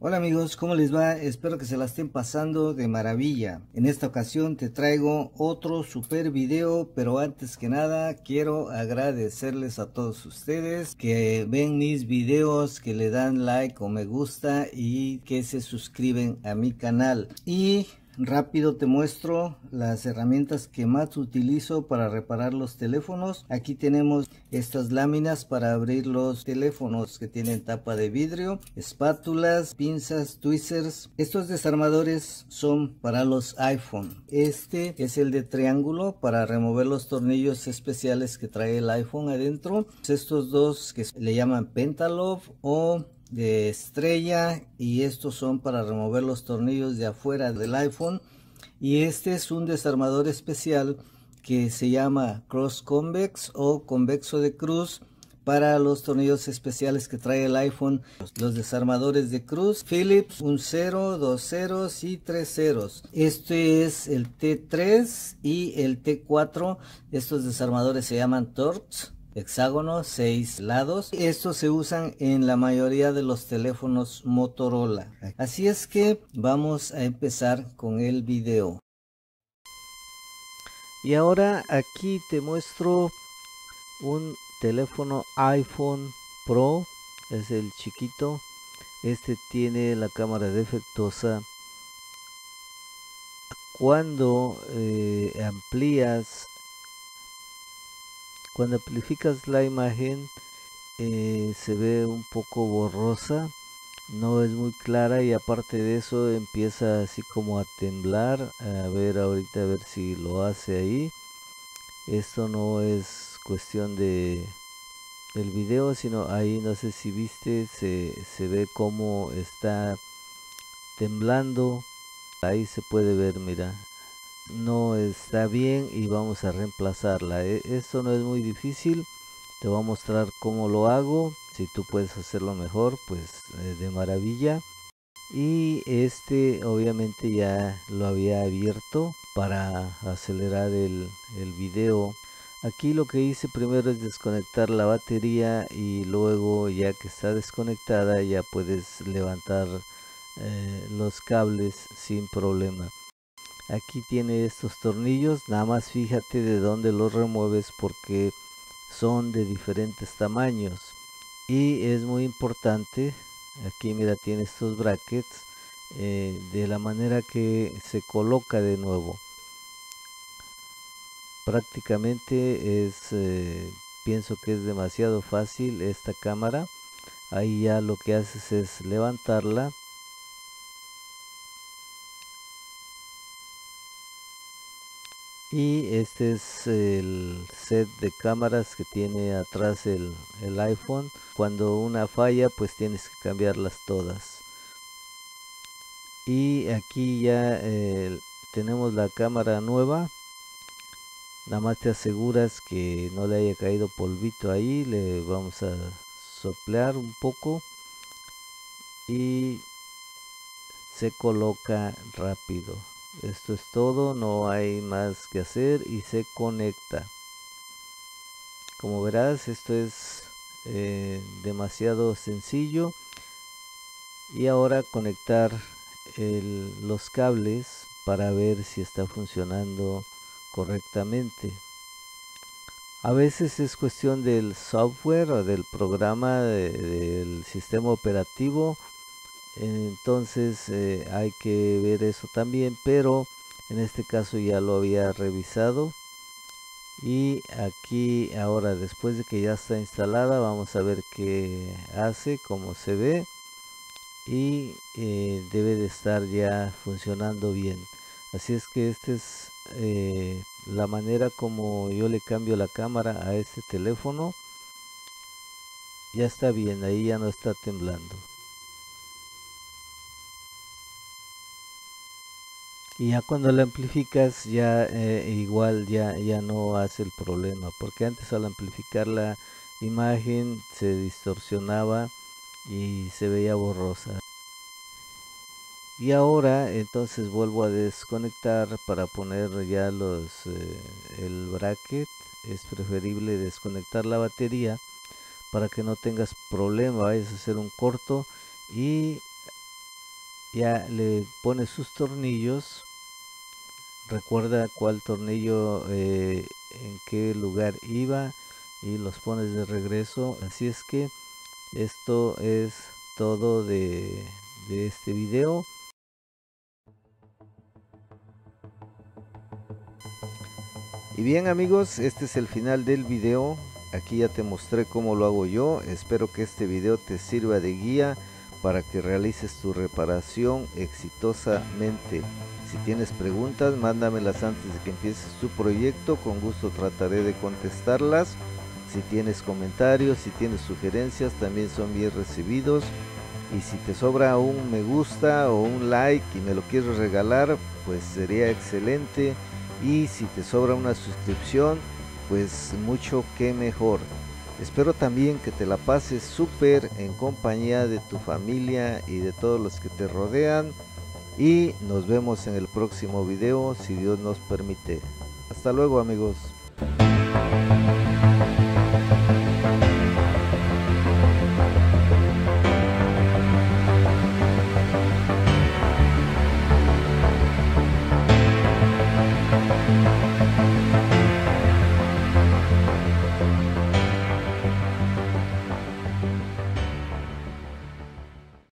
Hola amigos, ¿cómo les va? Espero que se la estén pasando de maravilla. En esta ocasión te traigo otro super video, pero antes que nada quiero agradecerles a todos ustedes que ven mis videos, que le dan like o me gusta y que se suscriben a mi canal. Y rápido te muestro las herramientas que más utilizo para reparar los teléfonos. Aquí tenemos estas láminas para abrir los teléfonos que tienen tapa de vidrio, espátulas, pinzas, tweezers. Estos desarmadores son para los iPhone. Este es el de triángulo para remover los tornillos especiales que trae el iPhone adentro. Estos dos que le llaman Pentalobe o de estrella, y estos son para remover los tornillos de afuera del iPhone. Y este es un desarmador especial que se llama Cross Convex o convexo de cruz para los tornillos especiales que trae el iPhone. Los desarmadores de cruz Phillips, un 0, 2 ceros y 3 ceros. Este es el T3 y el T4. Estos desarmadores se llaman Torx. Hexágono, 6 lados. Estos se usan en la mayoría de los teléfonos Motorola. Así es que vamos a empezar con el video. Y ahora aquí te muestro un teléfono iPhone Pro. Es el chiquito. Este tiene la cámara defectuosa. Cuando cuando amplificas la imagen, se ve un poco borrosa, no es muy clara, y aparte de eso empieza así como a temblar. A ver ahorita, a ver si lo hace ahí. Esto no es cuestión del video, sino ahí, no sé si viste, se ve como está temblando. Ahí se puede ver, mira, no está bien y vamos a reemplazarla. Esto no es muy difícil. Te voy a mostrar cómo lo hago. Si tú puedes hacerlo mejor, pues de maravilla. Y este obviamente ya lo había abierto para acelerar el video. Aquí lo que hice primero es desconectar la batería, y luego, ya que está desconectada, ya puedes levantar los cables sin problema. Aquí tiene estos tornillos, nada más fíjate de dónde los remueves porque son de diferentes tamaños. Y es muy importante, aquí mira, tiene estos brackets, de la manera que se coloca de nuevo. Prácticamente pienso que es demasiado fácil esta cámara. Ahí ya lo que haces es levantarla. Y este es el set de cámaras que tiene atrás el iPhone. Cuando una falla, pues tienes que cambiarlas todas. Y aquí ya tenemos la cámara nueva. Nada más te aseguras que no le haya caído polvito ahí. Le vamos a soplar un poco y se coloca rápido. Esto es todo, no hay más que hacer, y se conecta. Como verás, esto es demasiado sencillo. Y ahora conectar los cables para ver si está funcionando correctamente. A veces es cuestión del software o del programa del sistema operativo. Entonces hay que ver eso también, pero en este caso ya lo había revisado. Y aquí ahora, después de que ya está instalada, vamos a ver qué hace, cómo se ve. Y debe de estar ya funcionando bien. Así es que esta es la manera como yo le cambio la cámara a este teléfono. Ya está bien, ahí ya no está temblando. Y ya cuando la amplificas, ya igual ya no hace el problema, porque antes al amplificar la imagen se distorsionaba y se veía borrosa. Y ahora entonces vuelvo a desconectar para poner ya el bracket. Es preferible desconectar la batería para que no tengas problema, vayas a hacer un corto y ya le pones sus tornillos. Recuerda cuál tornillo en qué lugar iba y los pones de regreso. Así es que esto es todo de este video. Y bien amigos, este es el final del video. Aquí ya te mostré cómo lo hago yo. Espero que este video te sirva de guía para que realices tu reparación exitosamente. Si tienes preguntas, mándamelas antes de que empieces tu proyecto. Con gusto trataré de contestarlas. Si tienes comentarios, si tienes sugerencias, también son bien recibidos. Y si te sobra un me gusta o un like y me lo quieres regalar, pues sería excelente. Y si te sobra una suscripción, pues mucho que mejor. Espero también que te la pases súper en compañía de tu familia y de todos los que te rodean. Y nos vemos en el próximo video si Dios nos permite. Hasta luego amigos.